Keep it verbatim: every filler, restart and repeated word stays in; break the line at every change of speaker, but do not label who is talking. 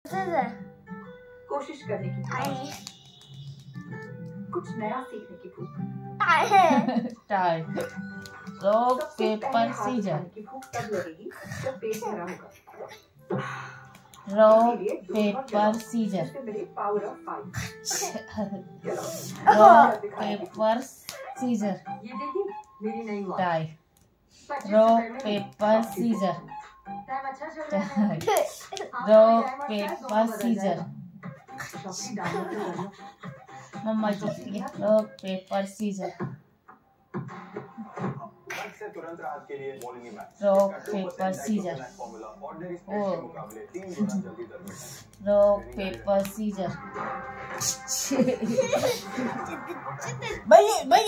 कोशिश करने की, कुछ नया सीखने की भूख।
टाई। Rock paper scissor.
भूख तब लगेगी जब पेट भरा होगा।
Rock paper scissor.
Power of five.
Rock paper scissor.
ये देखिए मेरी नई watch.
Tie. Rock paper scissor.
Time अच्छा चल रहा है।
Rock paper scissor. मम्मा जीती है। Rock paper scissor.
तुरंत राहत के लिए morning match.
Rock paper scissor. ओ रॉक पेपर सीजर। भाई भाई